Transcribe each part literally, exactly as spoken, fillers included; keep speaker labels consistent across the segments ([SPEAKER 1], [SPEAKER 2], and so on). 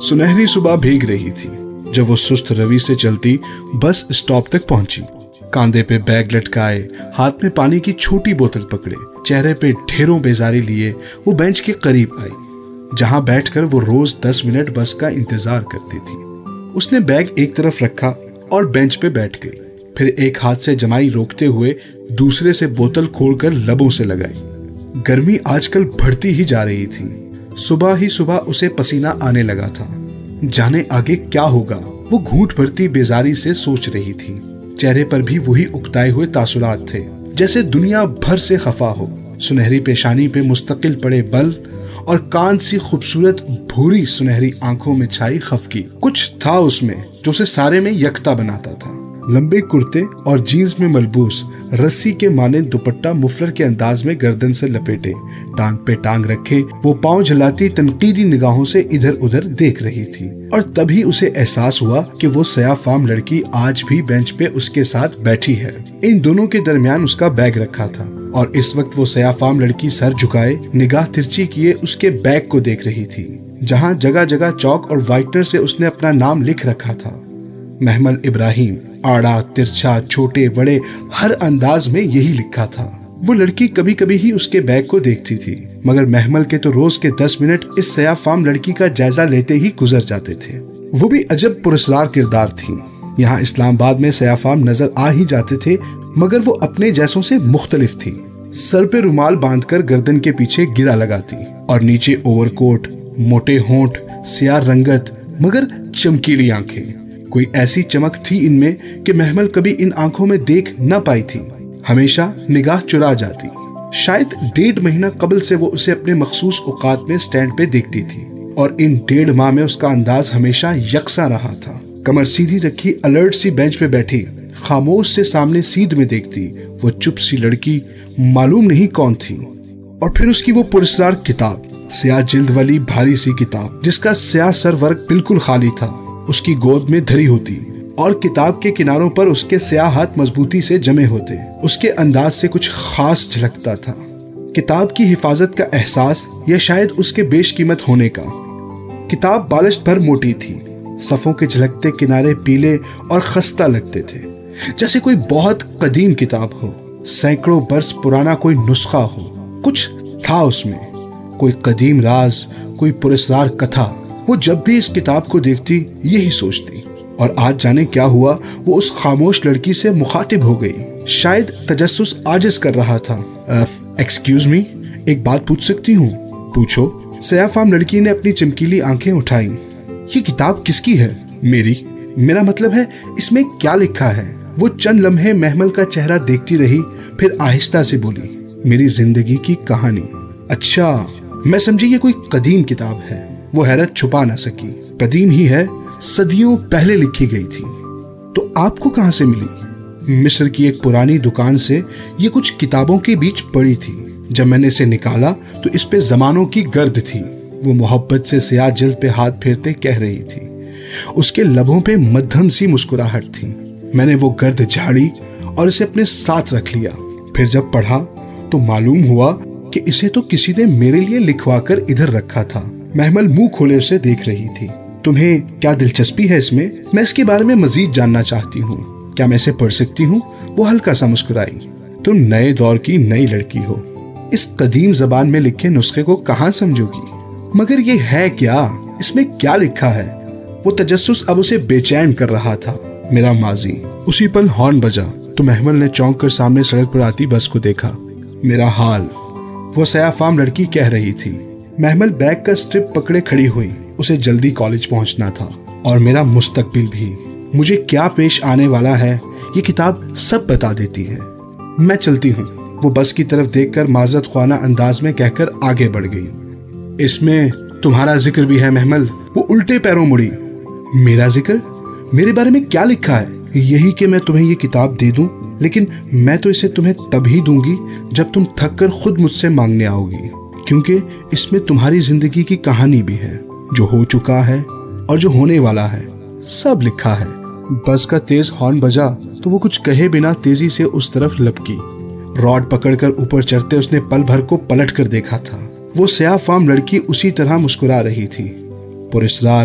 [SPEAKER 1] सुनहरी सुबह भीग रही थी जब वो सुस्त रवि से चलती बस स्टॉप तक पहुंची। कांधे पे बैग लटकाए, हाथ में पानी की छोटी बोतल पकड़े, चेहरे पे ढेरों बेजारी लिए वो बेंच के करीब आई जहां बैठकर वो रोज दस मिनट बस का इंतजार करती थी। उसने बैग एक तरफ रखा और बेंच पे बैठ गई। फिर एक हाथ से जमाई रोकते हुए दूसरे से बोतल खोलकर लबों से लगाई। गर्मी आजकल बढ़ती ही जा रही थी। सुबह ही सुबह उसे पसीना आने लगा था। जाने आगे क्या होगा, वो घूंट भरती बेजारी से सोच रही थी। चेहरे पर भी वही उकताए हुए तासुरात थे, जैसे दुनिया भर से खफा हो। सुनहरी पेशानी पे मुस्तकिल पड़े बल और कान सी खूबसूरत भूरी सुनहरी आंखों में छाई खफकी। कुछ था उसमें जो उसे सारे में यकता बनाता था। लंबे कुर्ते और जीन्स में मलबूस रस्सी के मानेंद दुपट्टा मुफलर के अंदाज में गर्दन से लपेटे, टांग पे टांग रखे, वो पांव झलाती तनकीदी निगाहों से इधर उधर देख रही थी। और तभी उसे एहसास हुआ कि वो सयाफाम लड़की आज भी बेंच पे उसके साथ बैठी है। इन दोनों के दरमियान उसका बैग रखा था और इस वक्त वो सयाफाम लड़की सर झुकाए निगाह तिरछी किए उसके बैग को देख रही थी, जहाँ जगह जगह चौक और व्हाइटनर से उसने अपना नाम लिख रखा था, महमल इब्राहिम। आड़ा तिरछा छोटे बड़े हर अंदाज में यही लिखा था। वो लड़की कभी कभी ही उसके बैग को देखती थी, मगर महमल के तो रोज के दस मिनट इस सयाफाम लड़की का जायजा लेते ही गुजर जाते थे। वो भी अजब पुरस्कार किरदार थी। यहाँ इस्लामाबाद में सयाफाम नजर आ ही जाते थे, मगर वो अपने जैसों से मुख्तलिफ थी। सर पे रुमाल बांधकर गर्दन के पीछे गिरा लगाती और नीचे ओवरकोट, मोटे होंठ, सियाह रंगत मगर चमकीली आंखें। कोई ऐसी चमक थी इनमें कि महमल कभी इन आंखों में देख न पाई थी। हमेशा निगाह चुरा जाती। शायद डेढ़ महीना कबल से वो उसे अपने मखसूस औकात में स्टैंड पे देखती थी और इन डेढ़ माह में उसका अंदाज हमेशा यकसा रहा था। कमर सीधी रखी अलर्ट सी बेंच पे बैठी, खामोश से सामने सीध में देखती वो चुप सी लड़की मालूम नहीं कौन थी। और फिर उसकी वो पुरस्कार किताब, स्याह जिल्द वाली भारी सी किताब जिसका स्याह सर वर्क बिल्कुल खाली था, उसकी गोद में धरी होती और किताब के किनारों पर उसके स्याह हाथ मजबूती से जमे होते। उसके अंदाज से कुछ खास झलकता था, किताब की हिफाजत का एहसास या शायद उसके बेशकीमत होने का। किताब बालिश भर मोटी थी, सफ़ों के झलकते किनारे पीले और खस्ता लगते थे, जैसे कोई बहुत कदीम किताब हो, सैकड़ों बरस पुराना कोई नुस्खा हो। कुछ था उसमें, कोई कदीम राज, कोई पुरस्कार कथा। वो जब भी इस किताब को देखती यही सोचती। और आज जाने क्या हुआ, वो उस खामोश लड़की से मुखातिब हो गई। शायद तजस्सुस आजिज कर रहा था। एक्सक्यूज मी, एक बात पूछ सकती हूँ? पूछो। सयाफाम लड़की ने अपनी चमकीली आंखें उठाई। ये किताब किसकी है? मेरी। मेरा मतलब है इसमें क्या लिखा है? वो चंद लम्हे महमल का चेहरा देखती रही, फिर आहिस्ता से बोली, मेरी जिंदगी की कहानी। अच्छा, मैं समझी ये कोई कदीम किताब है। वो हैरत छुपा न सकी। कदीम ही है, सदियों पहले लिखी गई थी। तो आपको कहां से मिली? मिस्र की एक पुरानी दुकान से ये कुछ किताबों के बीच पड़ी थी। जब मैंने इसे निकाला तो इस पे जमानों की गर्द थी। वो मोहब्बत से स्याह जिल्द पे हाथ फेरते कह रही थी। उसके लबों पे मध्यम सी मुस्कुराहट थी। मैंने वो गर्द झाड़ी और इसे अपने साथ रख लिया। फिर जब पढ़ा तो मालूम हुआ कि इसे तो किसी ने मेरे लिए लिखवा कर इधर रखा था। महमल मुंह खोले उसे देख रही थी। तुम्हें क्या दिलचस्पी है इसमें? मैं इसके बारे में मजीद जानना चाहती हूँ। क्या मैं इसे पढ़ सकती हूँ? वो हल्का सा मुस्कुराई। तुम नए दौर की नई लड़की हो, इस कदीम जबान में लिखे नुस्खे को कहाँ समझोगी? मगर ये है क्या? इसमें क्या लिखा है? वो तजस्सुस अब उसे बेचैन कर रहा था। मेरा माजी। उसी पल हॉर्न बजा तो महमल ने चौंक कर सामने सड़क पर आती बस को देखा। मेरा हाल, वो सयाफाम लड़की कह रही थी। महमल बैग का स्ट्रिप पकड़े खड़ी हुई। उसे जल्दी कॉलेज पहुंचना था और मेरा मुस्तकबिल भी। मुझे क्या पेश आने वाला है ये किताब सब बता देती है। मैं चलती हूँ। वो बस की तरफ देखकर माजरत ख्वाना अंदाज में कहकर आगे बढ़ गई। इसमें तुम्हारा जिक्र भी है महमल। वो उल्टे पैरों मुड़ी। मेरा जिक्र? मेरे बारे में क्या लिखा है? यही कि मैं तुम्हें ये किताब दे दूं, लेकिन मैं तो इसे तुम्हें तभी दूंगी जब तुम थक कर खुद मुझसे मांगने आओगी, क्योंकि इसमें तुम्हारी जिंदगी की कहानी भी है, जो हो चुका है और जो होने वाला है, सब लिखा है। बस का तेज हॉर्न बजा तो वो कुछ कहे बिना तेजी से उस तरफ लपकी। रॉड पकड़कर ऊपर चढ़ते उसने पल भर को पलट कर देखा था। वो सयाफाम लड़की उसी तरह मुस्कुरा रही थी। पुरस्कार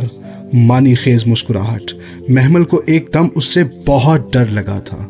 [SPEAKER 1] مانی خیز مسکراہٹ۔ محمل کو ایک دم اس سے بہت ڈر لگا تھا۔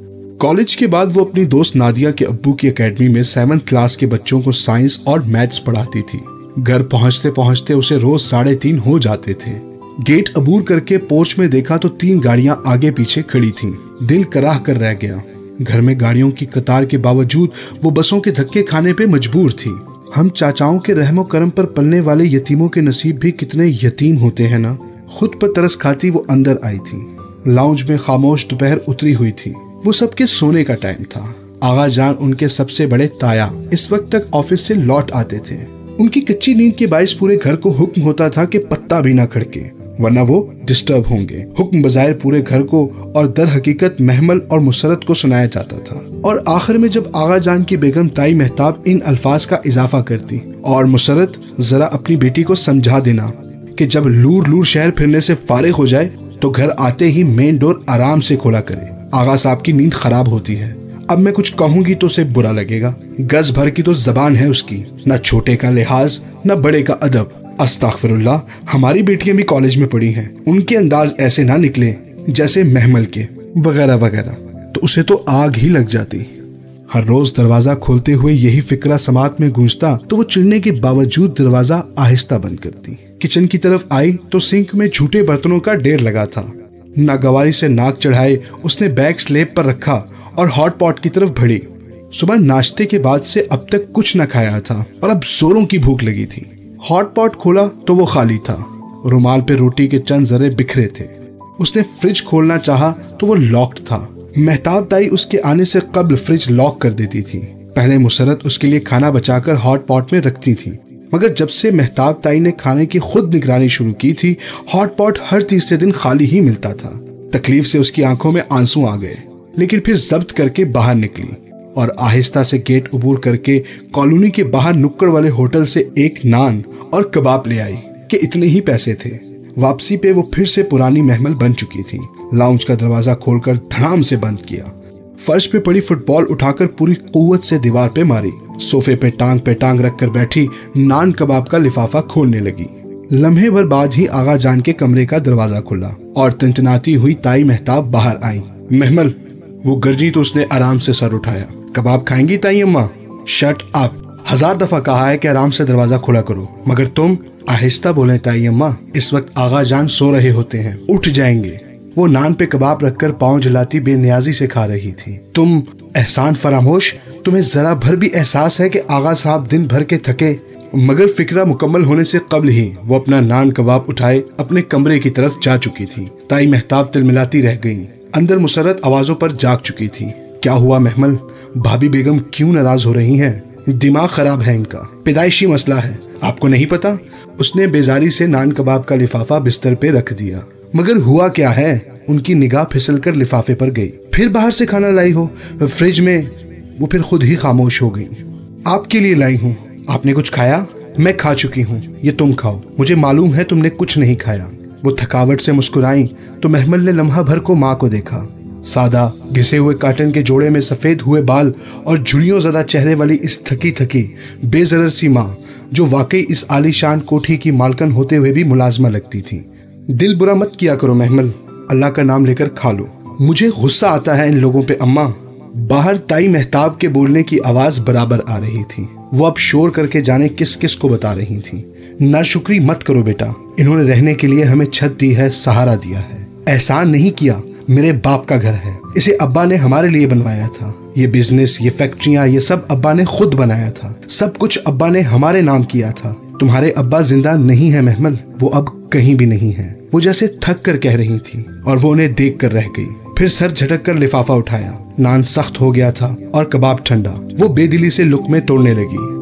[SPEAKER 1] کالج کے بعد وہ اپنی دوست نادیہ کے ابو کی اکیڈمی میں سیونتھ کلاس کے بچوں کو سائنس اور میتھس پڑھاتی تھی۔ گھر پہنچتے پہنچتے اسے روز ساڑھے تین ہو جاتے تھے۔ گیٹ عبور کر کے پورچ میں دیکھا تو تین گاڑیاں آگے پیچھے کھڑی تھیں۔ دل کراہ کر رہ گیا۔ گھر میں گاڑیوں کی قطار کے باوجود وہ بسوں کے دھکے کھانے پہ مجبور تھی۔ ہم چاچاؤں کے رحم و کرم پر پلنے والے یتیموں کے نصیب بھی کتنے یتیم ہوتے ہیں نا۔ خود پر ترس کھاتی وہ اندر آئی تھی۔ لاؤنج میں خاموش دوپہر اتری ہوئی تھی۔ وہ سب کے سونے کا ٹائم تھا۔ آغا جان ان کے سب سے بڑے تایا اس وقت تک آفس سے لوٹ آتے تھے۔ ان کی کچی نیند کے باعث پورے گھر کو حکم ہوتا تھا کہ پتا بھی نہ کھڑکے ورنہ وہ ڈسٹرب ہوں گے۔ حکم بظاہر پورے گھر کو اور در حقیقت محمل اور مسرت کو سنایا جاتا تھا۔ اور آخر میں جب آغا جان کی بیگم تائی مہتاب ان الفاظ کا اضافہ کرتی، اور مسرت ذرا اپنی بیٹی کو سمجھا دینا کہ جب لور لور شہر پھرنے سے فارغ ہو جائے تو گھر آتے ہی مین ڈور آرام سے کھولا کرے، آغا صاحب کی نیند خراب ہوتی ہے۔ اب میں کچھ کہوں گی تو اسے برا لگے گا۔ گز بھر کی تو زبان ہے اس کی، نہ چھوٹے کا لحاظ نہ بڑے کا ادب۔ استغفر اللہ، ہماری بیٹیاں بھی کالج میں پڑھی ہیں، ان کے انداز ایسے نہ نکلے جیسے محمل کے، وغیرہ وغیرہ۔ تو اسے تو آگ ہی لگ جاتی۔ ہر روز دروازہ کھولتے ہوئے یہی فکرہ سماعت میں گونجتا تو وہ چڑھنے کے باوجود دروازہ آہستہ بند کرتی۔ کچن کی طرف آئی تو سنک میں جھوٹے برتنوں کا ڈھیر لگا تھا۔ ناگواری سے ناک چڑھائے اس نے بیگ سلیب پر رکھا اور ہاٹ پاٹ کی طرف بڑھی۔ صبح ناشتے کے بعد سے اب تک کچھ نہ کھایا تھا اور اب زوروں کی بھوک لگی تھی۔ ہاٹ پاٹ کھولا تو وہ خالی تھا۔ رومال پہ روٹی کے چند ذرے بکھرے تھے۔ اس نے فریج کھولنا چاہا تو وہ لاکڈ تھا۔ مہتاب تائی اس کے آنے سے قبل فریج لاک کر دیتی تھی۔ پہلے مسرت اس کے لیے کھانا بچا کر ہاٹ پاٹ میں رکھتی تھی، مگر جب سے مہتاب تائی نے کھانے کی خود نگرانی شروع کی تھی ہاٹ پاٹ ہر تیسرے دن خالی ہی ملتا تھا۔ تکلیف سے اس کی آنکھوں میں آنسو آ گئے، لیکن پھر ضبط کر کے باہر نکلی اور آہستہ سے گیٹ عبور کر کے کالونی کے باہر نکڑ والے ہوٹل سے ایک نان اور کباب لے آئی کہ اتنے ہی پیسے تھے۔ واپسی پہ وہ پھر سے پرانی محمل بن چکی تھی۔ لاؤنج کا دروازہ کھول کر دھڑام سے بند کیا۔ فرش پہ پڑی فٹ بال اٹھا کر پوری قوت سے دیوار پہ ماری۔ صوفے پہ ٹانگ پہ ٹانگ رکھ کر بیٹھی نان کباب کا لفافہ کھولنے لگی۔ لمحے بھر بعد ہی آغا جان کے کمرے کا دروازہ کھلا اور تنتناتی ہوئی تائی مہتاب باہر آئی۔ محمل، وہ گرجی تو اس نے آرام سے سر اٹھایا۔ کباب کھائیں گی تائی اماں؟ شٹ اپ، ہزار دفعہ کہا ہے کہ آرام سے دروازہ کھولا کرو، مگر تم آہستہ بولیں تائی اماں، اس وقت آغا جان سو رہے ہوتے ہیں، اٹھ جائیں گے۔ وہ نان پہ کباب رکھ کر پاؤں جلاتی بے نیازی سے کھا رہی تھی۔ تم احسان فراموش، تمہیں ذرا بھر بھی احساس ہے کہ آغا صاحب دن بھر کے تھکے؟ مگر فکرہ مکمل ہونے سے قبل ہی وہ اپنا نان کباب اٹھائے اپنے کمرے کی طرف جا چکی تھی۔ تائی مہتاب تلملاتی رہ گئی۔ اندر مسرت آوازوں پر جاگ چکی تھی۔ کیا ہوا محمل؟ بھابی بیگم کیوں ناراض ہو رہی ہیں؟ دماغ خراب ہے ان کا، پیدائشی مسئلہ ہے، آپ کو نہیں پتا؟ اس نے بیزاری سے نان کباب کا لفافہ بستر پہ رکھ دیا۔ مگر ہوا کیا ہے؟ ان کی نگاہ پھسل کر لفافے پر گئی۔ پھر باہر سے کھانا لائی ہو فریج میں؟ وہ پھر خود ہی خاموش ہو گئی۔ آپ کے لیے لائی ہوں، آپ نے کچھ کھایا؟ میں کھا چکی ہوں، یہ تم کھاؤ، مجھے معلوم ہے تم نے کچھ نہیں کھایا۔ وہ تھکاوٹ سے مسکرائیں تو محمل نے لمحہ بھر کو ماں کو دیکھا۔ سادہ گھسے ہوئے کاٹن کے جوڑے میں سفید ہوئے بال اور جھڑیوں زدہ چہرے والی اس تھکی تھکی بے ضرر سی ماں، جو واقعی اس عالی شان کوٹھی کی مالکن ہوتے ہوئے بھی ملازمہ لگتی تھی۔ دل برا مت کیا کرو محمل، اللہ کا نام لے کر کھا لو۔ مجھے غصہ آتا ہے ان لوگوں پہ اماں۔ باہر تائی مہتاب کے بولنے کی آواز برابر آ رہی تھی۔ وہ اب شور کر کے جانے کس کس کو بتا رہی تھی۔ ناشکری مت کرو بیٹا، انہوں نے رہنے کے لیے ہمیں چھت دی ہے، سہارا دیا ہے، احسان نہیں کیا، میرے باپ کا گھر ہے، اسے ابا نے ہمارے لیے بنوایا تھا۔ یہ بزنس، یہ فیکٹریاں، یہ سب ابا نے خود بنایا تھا، سب کچھ ابا نے ہمارے نام کیا تھا۔ تمہارے ابا زندہ نہیں ہے محمل، وہ اب کہیں بھی نہیں ہے۔ وہ جیسے تھک کر کہہ رہی تھی اور وہ انہیں دیکھ کر رہ گئی۔ پھر سر جھٹک کر لفافہ اٹھایا۔ نان سخت ہو گیا تھا اور کباب ٹھنڈا۔ وہ بے دلی سے لقمے توڑنے لگی۔